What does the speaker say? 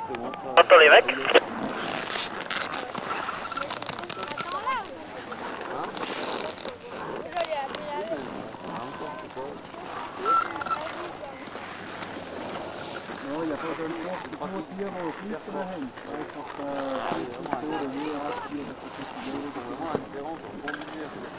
Attends les mecs. Ja, jag får den två timmar och åtminstone hem. Jag har fått 4 år och 9 år.